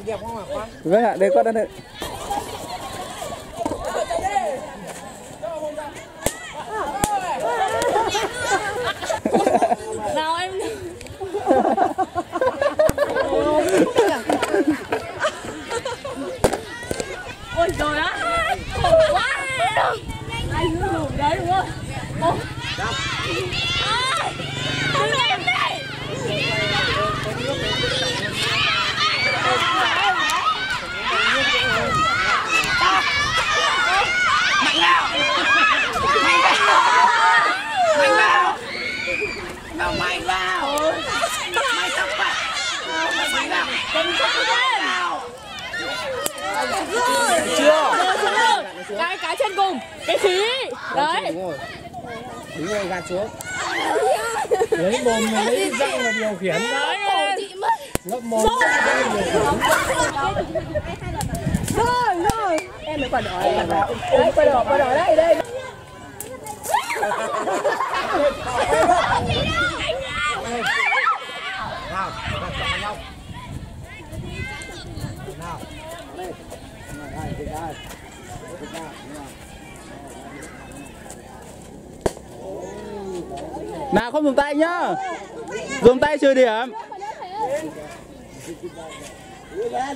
đẹp không hả con? Vâng ạ, đây con đây. Nào em. Ôi trời ơi, khổ quá. Anh cứ ngủ đấy đúng không? Đừng em đây. Mạnh nào. Mạnh vào. Mạnh vào. Nào mạnh vào. Mạnh tóc vào. Mạnh vào. Cầm chắc lên. Chưa. Cái trên cùng, cái khí. Đấy. Đúng rồi, gạt xuống. Lấy mồm lấy răng là điều khiển. Đấy. Ngậm mồm. Rồi. Em mới quả đỏ. Đấy, quả đỏ đây, đây. Nào, gạt vào nhau. Nào. Đây. Nào không dùng tay nhá. Dùng tay trừ điểm. Đưa ra.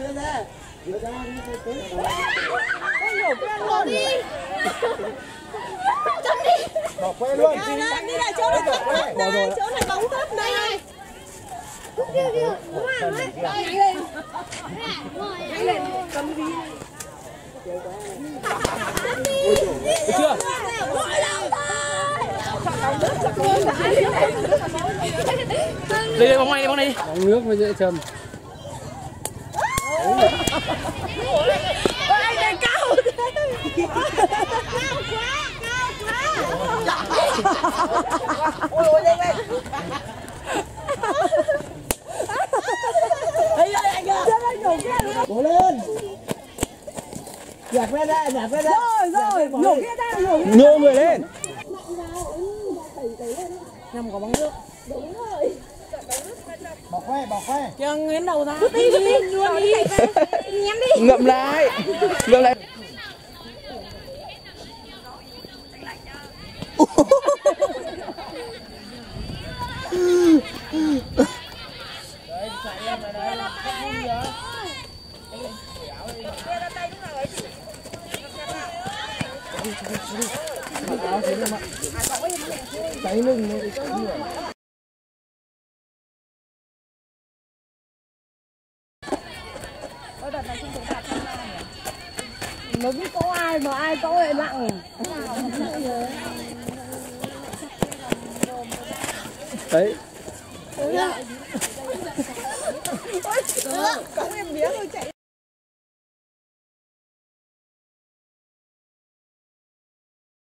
Bỏ quay luôn. Đi lại chỗ này thấp đây, chỗ này bóng thấp đây. Kìa. Nhanh lên. Cầm đi. Chưa? Đây bóng này, bóng này. Bóng nước mới dễ châm. Anh này cao. Ôi lên. Cố lên. Nhạc ra. Rồi, nhổ kia ra, Nhô người lên. Nằm có bóng nước. Đúng rồi. Bỏ khoe. Kìa nghiến đầu ra. Đi luôn đi. Nhắm đi. Ngậm lại. Cháy lưng Nó biết có ai mà ai có lại nặng. Đấy.